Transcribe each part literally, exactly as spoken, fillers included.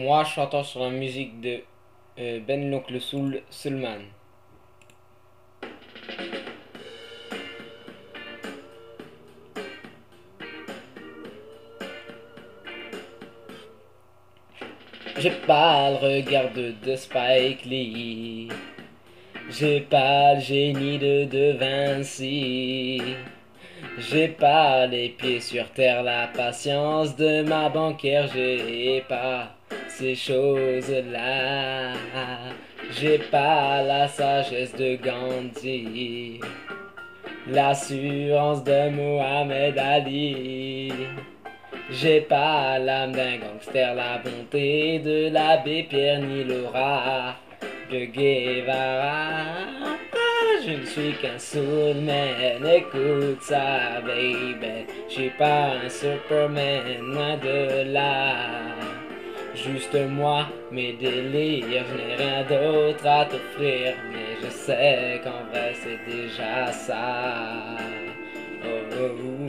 moi chantant sur la musique de euh, Ben l'Oncle Soul, Soulman. J'ai pas le regard de, de Spike Lee, j'ai pas le génie de De Vinci, j'ai pas les pieds sur terre, la patience de ma banquière, j'ai pas ces choses-là. J'ai pas la sagesse de Gandhi, l'assurance de Mohamed Ali. J'ai pas l'âme d'un gangster, la bonté de l'abbé Pierre ni l'aura de Guevara. Je ne suis qu'un soulman, écoute ça, baby. Je suis pas un Superman, loin de là. Juste moi, mes délires, je n'ai rien d'autre à t'offrir. Mais je sais qu'en vrai c'est déjà ça. Oh, oh, oh.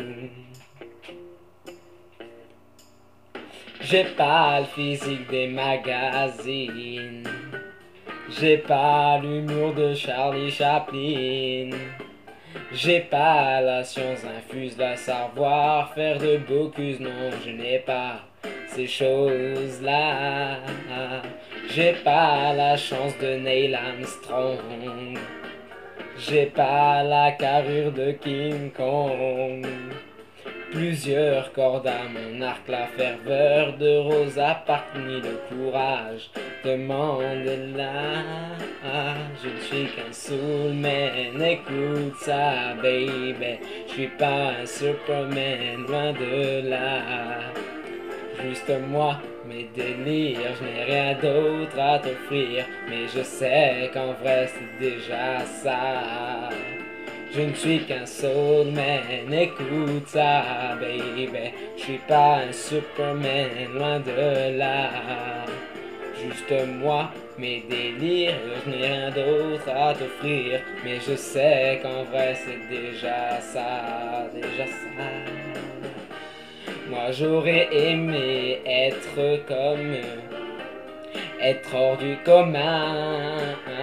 J'ai pas le physique des magazines, j'ai pas l'humour de Charlie Chaplin, j'ai pas la science infuse, la savoir-faire de Bocuse, non je n'ai pas ces choses-là. J'ai pas la chance de Neil Armstrong, j'ai pas la carrure de King Kong. Plusieurs cordes à mon arc, la ferveur de Rosa Parks, ni le courage de Mandela. Je ne suis qu'un soulman, écoute ça, baby. Je suis pas un Superman, loin de là. Juste moi, mes délires, je n'ai rien d'autre à t'offrir. Mais je sais qu'en vrai c'est déjà ça. Je ne suis qu'un soulman, écoute ça, baby. Je suis pas un Superman, loin de là. Juste moi, mes délires, je n'ai rien d'autre à t'offrir. Mais je sais qu'en vrai c'est déjà ça, déjà ça. Moi j'aurais aimé être comme eux, être hors du commun.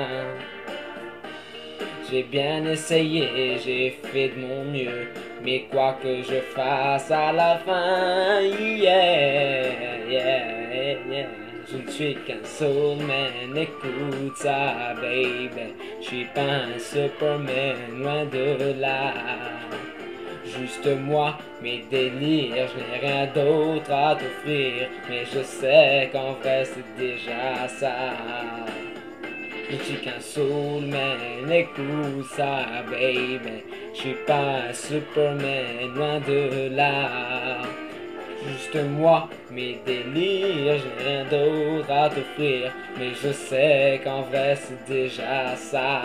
J'ai bien essayé, j'ai fait de mon mieux, mais quoi que je fasse à la fin, yeah, yeah, yeah. Je ne suis qu'un soulman, écoute ça, baby. Je suis pas un Superman, loin de là. Juste moi, mes délires, je n'ai rien d'autre à t'offrir, mais je sais qu'en vrai c'est déjà ça. Je suis qu'un soulman, écoute ça, baby. Je suis pas un Superman, loin de là. Juste moi, mes délires, je n'ai rien d'autre à t'offrir, mais je sais qu'en vrai c'est déjà ça.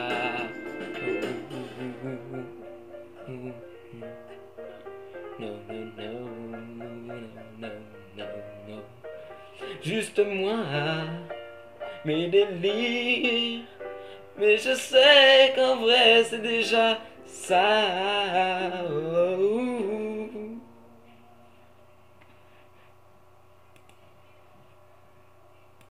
No, no, no, no, no, no, no. Juste moi, mes délires, mais je sais qu'en vrai c'est déjà ça. Oh, oh, oh.